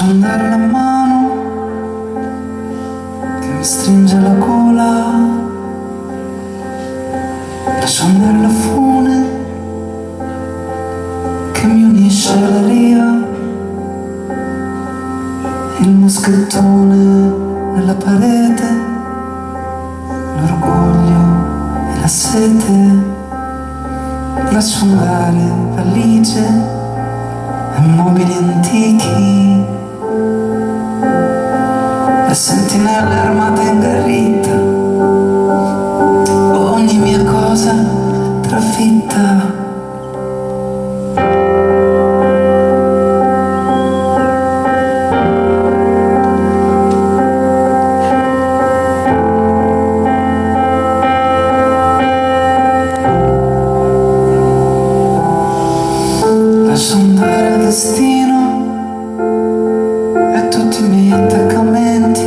andare la mano che mi stringe la gola, lascio andare la fune che mi unisce alla ria, il moschettone nella parete, l'orgoglio e la sete. Lascio andare valigie e mobili antichi e sentinelle armate in garrita, ogni mia cosa trafitta. Lascio andare il destino e tutti i miei attaccamenti,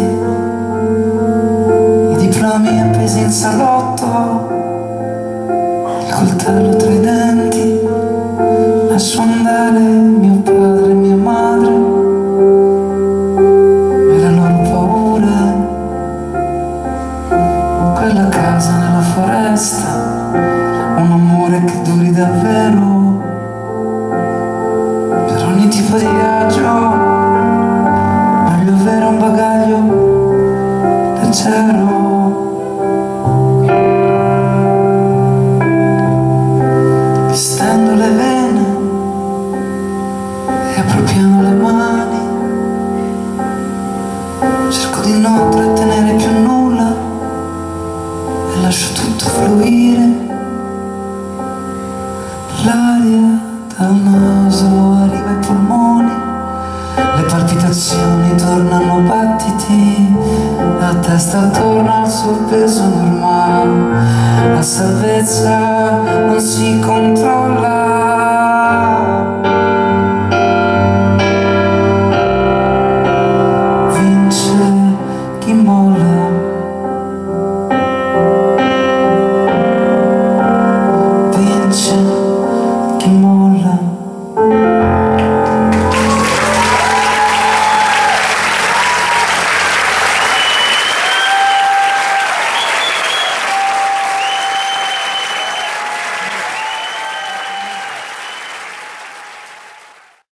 i diplomi appesi in salotto, il coltello tra i denti. Lascio andare mio padre e mia madre e le loro paure, quella casa nella foresta, un amore che duri davvero. Per ogni tipo di viaggio meglio avere un bagaglio leggero. Distendo le vene e appropriando le mani, cerco di non trattenere più nulla e lascio tutto fluire. L'aria dal naso arriva ai polmoni, le palpitazioni tornano battiti, la testa torna al suo peso normale, la salvezza non si controlla. Vince chi molla.